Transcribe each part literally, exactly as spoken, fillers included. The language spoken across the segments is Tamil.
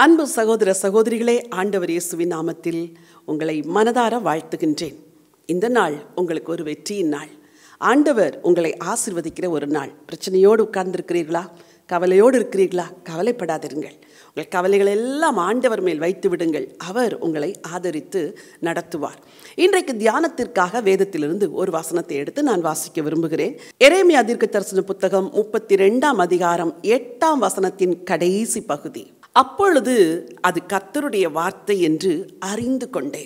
அன்பு சகோதர சகோதரிகளே, ஆண்டவர் இயேசுவின் நாமத்தில் உங்களை மனதார வாழ்த்துகின்றேன். இந்த நாள் உங்களுக்கு ஒரு வெற்றியின் நாள். ஆண்டவர் உங்களை ஆசீர்வதிக்கிற ஒரு நாள். பிரச்சனையோடு உட்கார்ந்திருக்கிறீர்களா? கவலையோடு இருக்கிறீர்களா? கவலைப்படாதிருங்கள். உங்கள் கவலைகள் எல்லாம் ஆண்டவர் மேல் வைத்து விடுங்கள். அவர் உங்களை ஆதரித்து நடத்துவார். இன்றைக்கு தியானத்திற்காக வேதத்திலிருந்து ஒரு வசனத்தை எடுத்து நான் வாசிக்க விரும்புகிறேன். எரேமியா தீர்க்கதரிசன புத்தகம் முப்பத்தி ரெண்டாம் அதிகாரம் எட்டாம் வசனத்தின் கடைசி பகுதி. அப்பொழுது அது கர்த்தருடைய வார்த்தை என்று அறிந்து கொண்டேன்.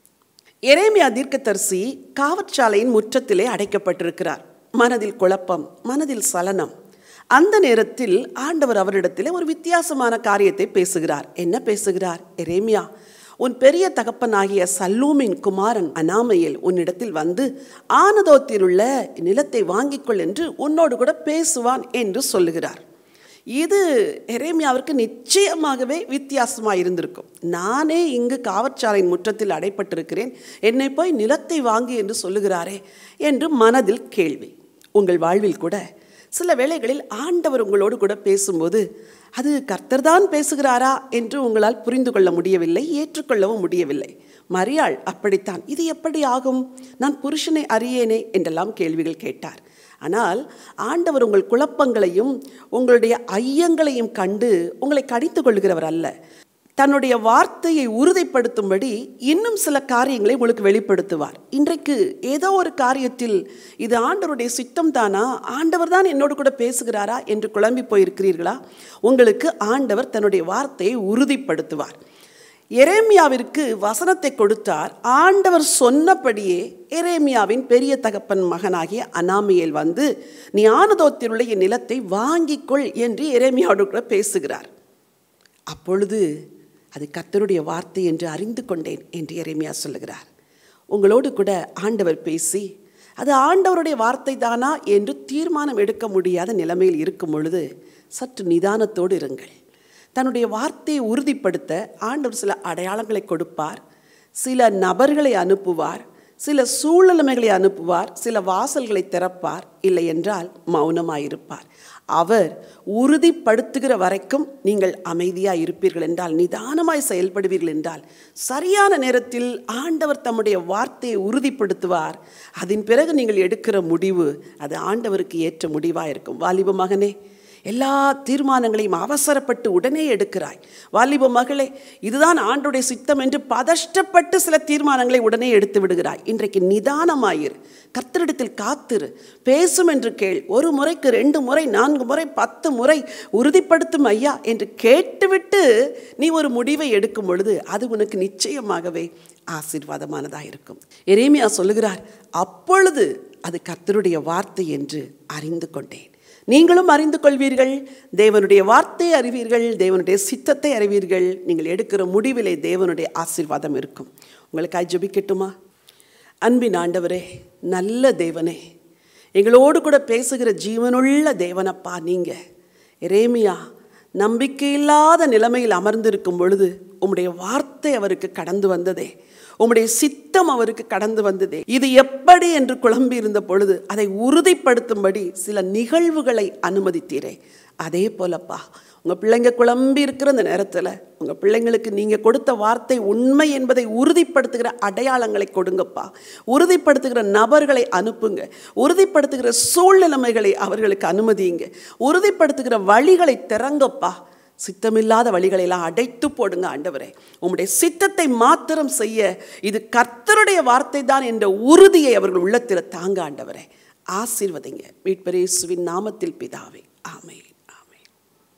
எரேமியா தீர்க்கதரிசி காவற்சாலையின் முற்றத்திலே அடைக்கப்பட்டிருக்கிறார். மனதில் குழப்பம், மனதில் சலனம். அந்த நேரத்தில் ஆண்டவர் அவரிடத்திலே ஒரு வித்தியாசமான காரியத்தை பேசுகிறார். என்ன பேசுகிறார்? எரேமியா, உன் பெரிய தகப்பனாகிய சல்லூமின் குமாரன் அனாமையில் உன்னிடத்தில் வந்து ஆனதோத்தில் உள்ள நிலத்தை வாங்கிக்கொள் என்று உன்னோடு கூட பேசுவான் என்று சொல்லுகிறார். இது எரேமியாவிற்கு நிச்சயமாகவே வித்தியாசமாக இருந்திருக்கும். நானே இங்கு காவற்சாலையின் முற்றத்தில் அடைப்பட்டிருக்கிறேன், என்னை போய் நிலத்தை வாங்கி என்று சொல்லுகிறாரே என்று மனதில் கேள்வி. உங்கள் வாழ்வில் கூட சில வேளைகளில் ஆண்டவர் உங்களோடு கூட பேசும்போது அது கர்த்தர்தான் பேசுகிறாரா என்று உங்களால் புரிந்து கொள்ள முடியவில்லை, ஏற்றுக்கொள்ளவும் முடியவில்லை. மரியாள் அப்படித்தான். இது எப்படி ஆகும்? நான் புருஷனை அறியேனே என்றெல்லாம் கேள்விகள் கேட்டார். ஆனால் ஆண்டவர் உங்கள் குழப்பங்களையும் உங்களுடைய ஐயங்களையும் கண்டு உங்களை கடிந்து கொள்கிறவர் அல்ல. தன்னுடைய வார்த்தையை உறுதிப்படுத்தும்படி இன்னும் சில காரியங்களை உங்களுக்கு வெளிப்படுத்துவார். இன்றைக்கு ஏதோ ஒரு காரியத்தில் இது ஆண்டவருடைய சித்தம் தானா, ஆண்டவர் தான் என்னோடு கூட பேசுகிறாரா என்று குழம்பி போயிருக்கிறீர்களா? உங்களுக்கு ஆண்டவர் தன்னுடைய வார்த்தையை உறுதிப்படுத்துவார். எரேமியாவிற்கு வசனத்தை கொடுத்தார். ஆண்டவர் சொன்னபடியே எரேமியாவின் பெரிய தகப்பன் மகனாகிய அனாமியேல் வந்து நீ ஆனதோத்தில் உள்ள என் நிலத்தை வாங்கிக்கொள் என்று எரேமியாவோடு கூட பேசுகிறார். அப்பொழுது அது கர்த்தருடைய வார்த்தை என்று அறிந்து கொண்டேன் என்று எரேமியா சொல்லுகிறார். உங்களோடு கூட ஆண்டவர் பேசி அது ஆண்டவருடைய வார்த்தை தானா என்று தீர்மானம் எடுக்க முடியாத நிலைமையில் இருக்கும் பொழுது சற்று நிதானத்தோடு இருங்கள். தன்னுடைய வார்த்தையை உறுதிப்படுத்த ஆண்டவர் சில அடையாளங்களை கொடுப்பார், சில நபர்களை அனுப்புவார், சில சூழ்நிலைமைகளை அனுப்புவார், சில வாசல்களை திறப்பார். இல்லை என்றால் மௌனமாயிருப்பார். அவர் உறுதிப்படுத்துகிற வரைக்கும் நீங்கள் அமைதியாக இருப்பீர்கள் என்றால், நிதானமாய் செயல்படுவீர்கள் என்றால், சரியான நேரத்தில் ஆண்டவர் தம்முடைய வார்த்தையை உறுதிப்படுத்துவார். அதன் பிறகு நீங்கள் எடுக்கிற முடிவு அது ஆண்டவருக்கு ஏற்ற முடிவாக இருக்கும். வாலிப மகனே, எல்லா தீர்மானங்களையும் அவசரப்பட்டு உடனே எடுக்கிறாய். வாலிப மகளே, இதுதான் ஆண்டவருடைய சித்தம் என்று பதஷ்டப்பட்டு சில தீர்மானங்களை உடனே எடுத்து விடுகிறாய். இன்றைக்கு நிதானமாயிரு, கர்த்தரிடத்தில் காத்திரு, பேசும் என்று கேள். ஒரு முறைக்கு ரெண்டு முறை, நான்கு முறை, பத்து முறை உறுதிப்படுத்தும் ஐயா என்று கேட்டுவிட்டு நீ ஒரு முடிவை எடுக்கும் பொழுது அது உனக்கு நிச்சயமாகவே ஆசீர்வாதமானதாக இருக்கும். எரேமியா சொல்லுகிறார், அப்பொழுது அது கர்த்தருடைய வார்த்தை என்று அறிந்து கொண்டேன். நீங்களும் அறிந்து கொள்வீர்கள், தேவனுடைய வார்த்தையை அறிவீர்கள், தேவனுடைய சித்தத்தை அறிவீர்கள். நீங்கள் எடுக்கிற முடிவிலே தேவனுடைய ஆசீர்வாதம் இருக்கும். உங்களுக்காக ஜெபிக்கட்டுமா? அன்பின் ஆண்டவரே, நல்ல தேவனே, எங்களோடு கூட பேசுகிற ஜீவனுள்ள தேவனப்பா, நீங்கள் எரேமியா நம்பிக்கையில்லாத நிலைமையில் அமர்ந்திருக்கும் பொழுது உம்முடைய வார்த்தை அவருக்கு கடந்து வந்ததே, உம்முடைய சித்தம் அவருக்கு கடந்து வந்ததே. இது எப்படி என்று குழம்பி இருந்த பொழுது அதை உறுதிப்படுத்தும்படி சில நிகழ்வுகளை அனுமதித்தீரே. அதே போலப்பா, உங்கள் பிள்ளைங்க குழம்பி இருக்கிற அந்த நேரத்தில் உங்கள் பிள்ளைங்களுக்கு நீங்கள் கொடுத்த வார்த்தை உண்மை என்பதை உறுதிப்படுத்துகிற அடையாளங்களை கொடுங்கப்பா. உறுதிப்படுத்துகிற நபர்களை அனுப்புங்க. உறுதிப்படுத்துகிற சூழ்நிலைமைகளை அவர்களுக்கு அனுமதியுங்க. உறுதிப்படுத்துகிற வழிகளை திறங்கப்பா. சித்தமில்லாத வழிகளெல்லாம் அடைத்து போடுங்க ஆண்டவரே. உம்முடைய சித்தத்தை மாத்திரம் செய்ய இது கர்த்தருடைய வார்த்தை தான் என்ற உறுதியை அவர்கள் உள்ளத்தில் தாங்க ஆண்டவரே. ஆசீர்வதிங்க. மீட்பர் இயேசுவின் நாமத்தில் பிதாவே, ஆமென். ஆமென்.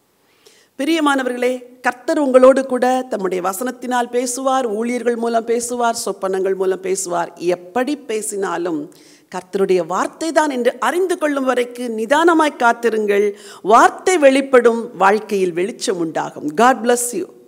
பிரியமானவர்களே, கர்த்தர் உங்களோடு கூட தம்முடைய வசனத்தினால் பேசுவார், ஊழியர்கள் மூலம் பேசுவார், சொப்பனங்கள் மூலம் பேசுவார். எப்படி பேசினாலும் கர்த்தருடைய வார்த்தை தான் என்று அறிந்து கொள்ளும் வரைக்கு நிதானமாய் காத்திருங்கள். வார்த்தை வெளிப்படும், வாழ்க்கையில் வெளிச்சம் உண்டாகும். God bless you.